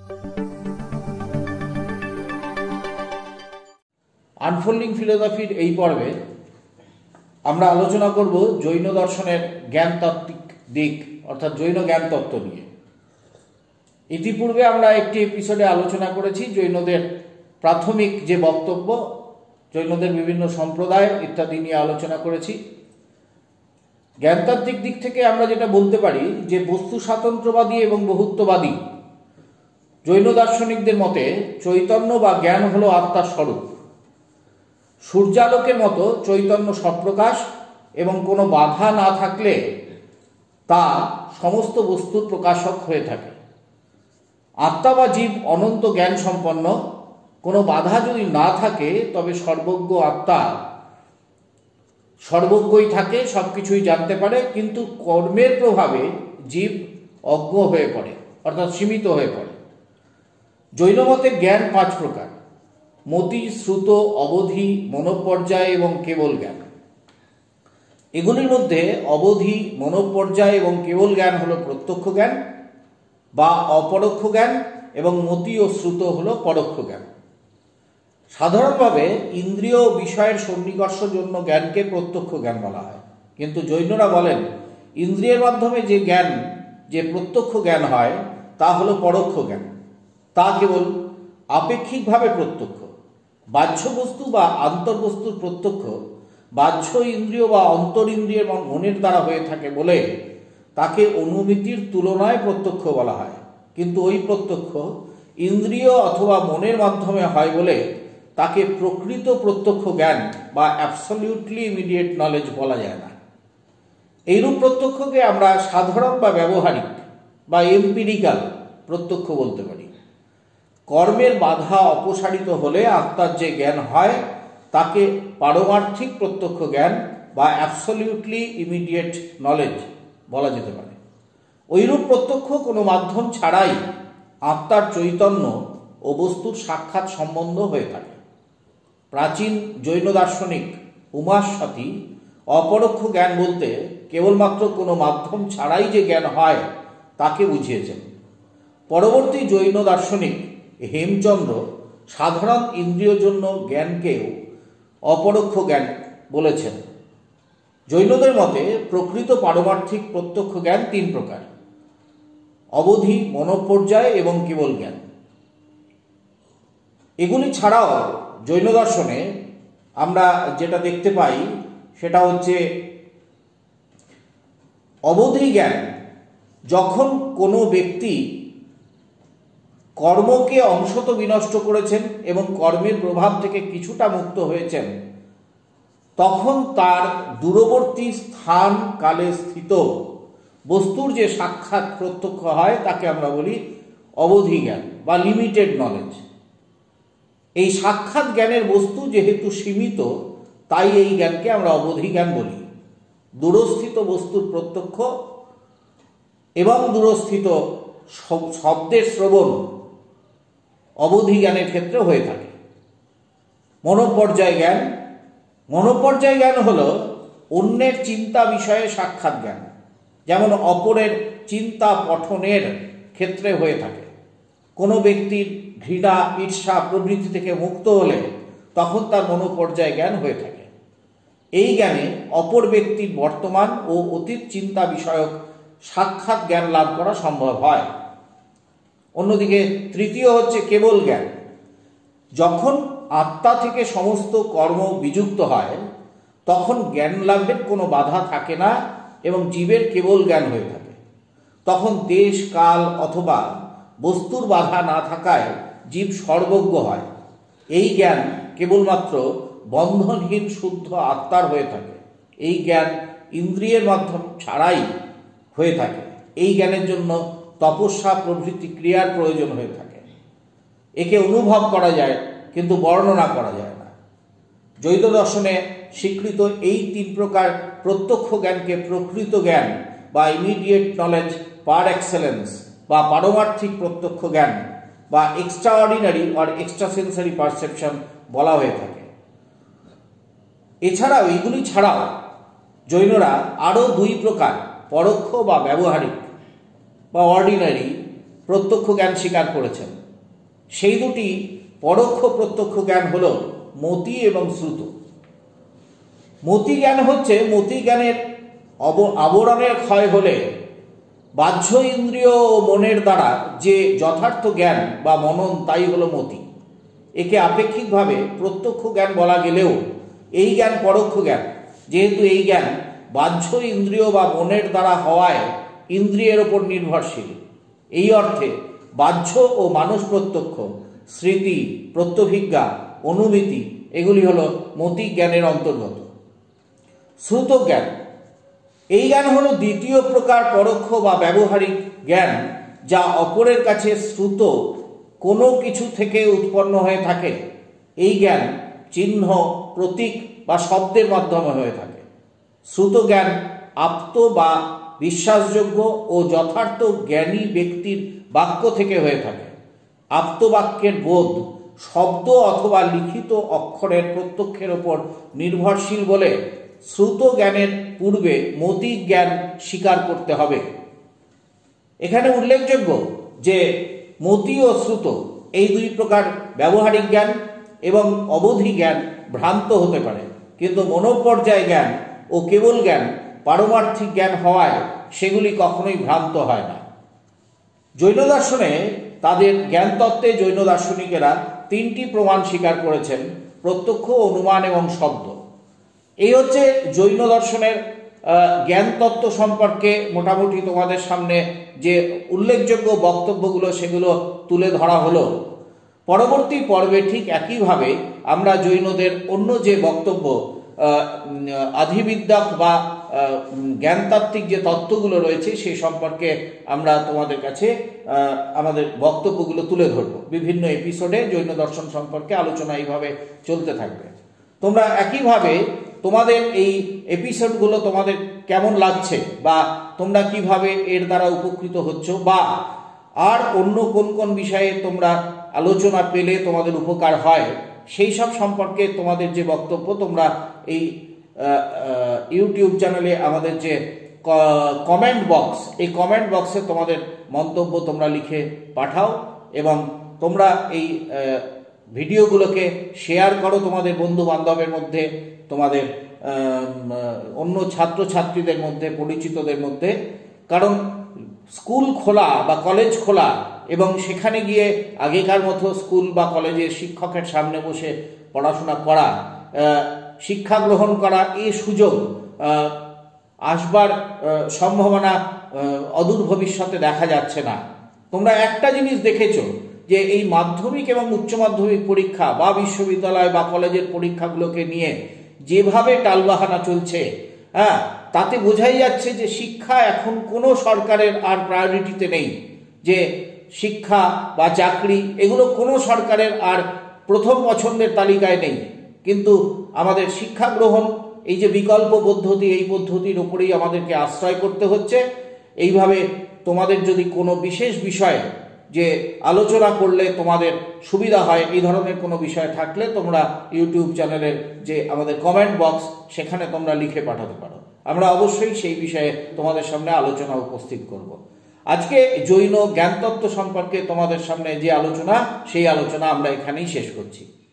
Unfolding ফিলোসফির এই পর্বে আমরা আলোচনা করব জৈন দর্শনের জ্ঞানতাত্ত্বিক দিক অর্থাৎ জৈন জ্ঞান তত্ত্ব নিয়ে। ইতিপূর্বে আমরা একটি এপিসোডে আলোচনা করেছি জৈনদের প্রাথমিক যে বক্তব্য, জৈনদের বিভিন্ন সম্প্রদায় ইত্যাদি নিয়ে আলোচনা করেছি। জ্ঞানতাত্ত্বিক দিক থেকে আমরা যেটা বলতে পারি যে বস্তু স্বাতন্ত্র্যবাদী এবং বহুত্ববাদী জৈন দার্শনিকদের মতে চৈতন্য বা জ্ঞান হলো আত্মার স্বরূপ। সূর্যালোকের মতো চৈতন্য স্বপ্রকাশ এবং কোনো বাধা না থাকলে তা সমস্ত বস্তুর প্রকাশক হয়ে থাকে। আত্মা বা জীব অনন্ত জ্ঞান সম্পন্ন, কোনো বাধা যদি না থাকে তবে সর্বজ্ঞ আত্মা সর্বজ্ঞই থাকে, সব কিছুই জানতে পারে, কিন্তু কর্মের প্রভাবে জীব অজ্ঞ হয়ে পড়ে অর্থাৎ সীমিত হয়ে পড়ে। জৈনমতে জ্ঞান 5 প্রকার: মতি, শ্রুত, অবধি, মনোপর্যায় এবং কেবল জ্ঞান। এগুলির মধ্যে অবধি, মনোপর্যায় এবং কেবল জ্ঞান হলো প্রত্যক্ষ জ্ঞান বা অপরোক্ষ জ্ঞান, এবং মতি ও শ্রুত হলো পরোক্ষ জ্ঞান। সাধারণভাবে ইন্দ্রিয় বিষয়ের সন্নিকর্ষ জন্য জ্ঞানকে প্রত্যক্ষ জ্ঞান বলা হয়, কিন্তু জৈনরা বলেন ইন্দ্রিয়ের মাধ্যমে যে জ্ঞান, যে প্রত্যক্ষ জ্ঞান হয় তা হলো পরোক্ষ জ্ঞান। তা কেবল আপেক্ষিকভাবে প্রত্যক্ষ। বাহ্য বস্তু বা আন্তর্বস্তুর প্রত্যক্ষ বাহ্য ইন্দ্রিয় বা অন্তর ইন্দ্রিয়ের মনের দ্বারা হয়ে থাকে বলে তাকে অনুমিতির তুলনায় প্রত্যক্ষ বলা হয়, কিন্তু ওই প্রত্যক্ষ ইন্দ্রিয় অথবা মনের মাধ্যমে হয় বলে তাকে প্রকৃত প্রত্যক্ষ জ্ঞান বা অ্যাবসলিউটলি ইমিডিয়েট নলেজ বলা যায় না। এইরূপ প্রত্যক্ষকে আমরা সাধারণ বা ব্যবহারিক বা এম্পিরিক্যাল প্রত্যক্ষ বলতে পারি। কর্মের বাধা অপসারিত হলে আত্মার যে জ্ঞান হয় তাকে পারমার্থিক প্রত্যক্ষ জ্ঞান বা অ্যাবসলিউটলি ইমিডিয়েট নলেজ বলা যেতে পারে। ওইরূপ প্রত্যক্ষ কোনো মাধ্যম ছাড়াই আত্মার চৈতন্য ও বস্তুর সাক্ষাৎ সম্বন্ধ হয়ে থাকে। প্রাচীন জৈন দার্শনিক উমাস্বাতি অপরোক্ষ জ্ঞান বলতে কেবলমাত্র কোনো মাধ্যম ছাড়াই যে জ্ঞান হয় তাকে বুঝিয়েছেন। পরবর্তী জৈন দার্শনিক হেমচন্দ্র সাধারণ ইন্দ্রিয়জন্য জ্ঞানকেও অপরোক্ষ জ্ঞান বলেছেন। জৈনদের মতে প্রকৃত পারমার্থিক প্রত্যক্ষ জ্ঞান 3 প্রকার: অবধি, মনোপর্যায় এবং কেবল জ্ঞান। এগুলি ছাড়াও জৈন দর্শনে আমরা যেটা দেখতে পাই সেটা হচ্ছে অবধি জ্ঞান। যখন কোনো ব্যক্তি কর্মকে অংশত বিনষ্ট করেছেন এবং কর্মের প্রভাব থেকে কিছুটা মুক্ত হয়েছেন, তখন তার দূরবর্তী স্থান কালে স্থিত বস্তুর যে সাক্ষাৎ প্রত্যক্ষ হয় তাকে আমরা বলি অবধি জ্ঞান বা লিমিটেড নলেজ। এই সাক্ষাৎ জ্ঞানের বস্তু যেহেতু সীমিত, তাই এই জ্ঞানকে আমরা অবধি জ্ঞান বলি। দূরস্থিত বস্তুর প্রত্যক্ষ এবং দূরস্থিত শব্দের শ্রবণ অবধি জ্ঞানের ক্ষেত্রে হয়ে থাকে। মনোপর্যায় জ্ঞান। মনোপর্যায় জ্ঞান হল অন্যের চিন্তা বিষয়ে সাক্ষাৎ জ্ঞান, যেমন অপরের চিন্তা পঠনের ক্ষেত্রে হয়ে থাকে। কোনো ব্যক্তির ঘৃণা, ঈর্ষা প্রভৃতি থেকে মুক্ত হলে তখন তার মনোপর্যায় জ্ঞান হয়ে থাকে। এই জ্ঞানে অপর ব্যক্তির বর্তমান ও অতীত চিন্তা বিষয়ক সাক্ষাৎ জ্ঞান লাভ করা সম্ভব হয়। অন্যদিকে তৃতীয় হচ্ছে কেবল জ্ঞান। যখন আত্মা থেকে সমস্ত কর্ম বিযুক্ত হয় তখন জ্ঞান লাভের কোনো বাধা থাকে না এবং জীবের কেবল জ্ঞান হয়ে থাকে। তখন দেশ, কাল অথবা বস্তুর বাধা না থাকায় জীব সর্বজ্ঞ হয়। এই জ্ঞান কেবলমাত্র বন্ধনহীন শুদ্ধ আত্মার হয়ে থাকে। এই জ্ঞান ইন্দ্রিয়ের মাধ্যম ছাড়াই হয়ে থাকে। এই জ্ঞানের জন্য তপস্যা প্রভৃতি ক্রিয়ার প্রয়োজন হয়ে থাকে। একে অনুভব করা যায় কিন্তু বর্ণনা করা যায় না। জৈন দর্শনে স্বীকৃত এই 3 প্রকার প্রত্যক্ষ জ্ঞানকে প্রকৃত জ্ঞান বা ইমিডিয়েট নলেজ পার এক্সেলেন্স বা পারমার্থিক প্রত্যক্ষ জ্ঞান বা এক্সট্রাঅর্ডিনারি অর এক্সট্রাসেন্সারি পারসেপশন বলা হয়ে থাকে। এছাড়াও এইগুলি ছাড়াও জৈনরা আরও 2 প্রকার পরোক্ষ বা ব্যবহারিক বা অর্ডিনারি প্রত্যক্ষ জ্ঞান স্বীকার করেছেন। সেই দুটি পরোক্ষ প্রত্যক্ষ জ্ঞান হল মতি এবং শ্রুত। মতি জ্ঞান হচ্ছে, মতি জ্ঞানের আবরণের ক্ষয় হলে বাহ্য ইন্দ্রিয় ও মনের দ্বারা যে যথার্থ জ্ঞান বা মনন, তাই হলো মতি। একে আপেক্ষিকভাবে প্রত্যক্ষ জ্ঞান বলা গেলেও এই জ্ঞান পরোক্ষ জ্ঞান, যেহেতু এই জ্ঞান বাহ্য ইন্দ্রিয় বা মনের দ্বারা হওয়ায় ইন্দ্রিয়ের ওপর নির্ভরশীল। এই অর্থে বাহ্য ও মানস প্রত্যক্ষ, স্মৃতি, প্রত্যভিজ্ঞা, অনুভূতি এগুলি হলো মতি জ্ঞানের অন্তর্গত। শ্রুত জ্ঞান, এই জ্ঞান হলো দ্বিতীয় প্রকার পরোক্ষ বা ব্যবহারিক জ্ঞান, যা অপরের কাছে শ্রুত কোনো কিছু থেকে উৎপন্ন হয়ে থাকে। এই জ্ঞান চিহ্ন, প্রতীক বা শব্দের মাধ্যমে হয়ে থাকে। শ্রুত জ্ঞান আপ্ত বা বিশ্বাসযোগ্য ও যথার্থ জ্ঞানী ব্যক্তির বাক্য থেকে হয়ে থাকে। আপ্তবাক্যের বোধ শব্দ অথবা লিখিত অক্ষরের প্রত্যক্ষের ওপর নির্ভরশীল বলে শ্রুত জ্ঞানের পূর্বে মতি জ্ঞান স্বীকার করতে হবে। এখানে উল্লেখযোগ্য যে মতি ও শ্রুত এই দুই প্রকার ব্যবহারিক জ্ঞান এবং অবধি জ্ঞান ভ্রান্ত হতে পারে, কিন্তু মনোপর্যায় জ্ঞান ও কেবল জ্ঞান পারমার্থিক জ্ঞান হওয়ায় সেগুলি কখনোই ভ্রান্ত হয় না। জৈন দর্শনে তাদের জ্ঞান তত্ত্বে জৈন দার্শনিকেরা তিনটি প্রমাণ স্বীকার করেছেন: প্রত্যক্ষ, অনুমান এবং শব্দ। এই হচ্ছে জৈন দর্শনের জ্ঞান তত্ত্ব সম্পর্কে মোটামুটি তোমাদের সামনে যে উল্লেখযোগ্য বক্তব্যগুলো সেগুলো তুলে ধরা হলো। পরবর্তী পর্বে ঠিক একইভাবে আমরা জৈনদের অন্য যে বক্তব্য, আধিবিদ্যক বা জ্ঞানতাত্ত্বিক যে তত্ত্বগুলো রয়েছে সেই সম্পর্কে আমরা তোমাদের কাছে আমাদের বক্তব্যগুলো তুলে ধরব। বিভিন্ন এপিসোডে জৈন দর্শন সম্পর্কে আলোচনা এইভাবে চলতে থাকবে। তোমরা একইভাবে তোমাদের এই এপিসোডগুলো তোমাদের কেমন লাগছে, বা তোমরা কিভাবে এর দ্বারা উপকৃত হচ্ছ, বা আর অন্য কোন কোন বিষয়ে তোমরা আলোচনা পেলে তোমাদের উপকার হয়, সেই সব সম্পর্কে তোমাদের যে বক্তব্য তোমরা এই ইউটিউব চ্যানেলে আমাদের যে কমেন্ট বক্স, এই কমেন্ট বক্সে তোমাদের মন্তব্য তোমরা লিখে পাঠাও এবং তোমরা এই ভিডিওগুলোকে শেয়ার করো তোমাদের বন্ধু বান্ধবের মধ্যে, তোমাদের অন্য ছাত্রছাত্রীদের মধ্যে, পরিচিতদের মধ্যে। কারণ স্কুল খোলা বা কলেজ খোলা এবং সেখানে গিয়ে আগেকার মতো স্কুল বা কলেজের শিক্ষকের সামনে বসে পড়াশোনা করা, শিক্ষা গ্রহণ করা, এই সুযোগ আসবার সম্ভাবনা অদূর ভবিষ্যতে দেখা যাচ্ছে না। তোমরা একটা জিনিস দেখেছো যে এই মাধ্যমিক এবং উচ্চ মাধ্যমিক পরীক্ষা বা বিশ্ববিদ্যালয় বা কলেজের পরীক্ষাগুলোকে নিয়ে যেভাবে টালবাহানা চলছে, তাতে বোঝাই যাচ্ছে যে শিক্ষা এখন কোনো সরকারের আর প্রায়োরিটিতে নেই। যে শিক্ষা বা চাকরি এগুলো কোনো সরকারের আর প্রথম পছন্দের তালিকায় নেই। কিন্তু আমাদের শিক্ষা গ্রহণ, এই যে বিকল্প পদ্ধতি, এই পদ্ধতির উপরেই আমাদেরকে আশ্রয় করতে হচ্ছে। এইভাবে তোমাদের যদি কোনো বিশেষ বিষয়ে যে আলোচনা করলে তোমাদের সুবিধা হয়, এই ধরনের কোনো বিষয় থাকলে তোমরা ইউটিউব চ্যানেলের যে আমাদের কমেন্ট বক্স, সেখানে তোমরা লিখে পাঠাতে পারো। আমরা অবশ্যই সেই বিষয়ে তোমাদের সামনে আলোচনা উপস্থিত করব। আজকে জৈন জ্ঞানতত্ত্ব সম্পর্কে তোমাদের সামনে যে আলোচনা, সেই আলোচনা আমরা এখানেই শেষ করছি।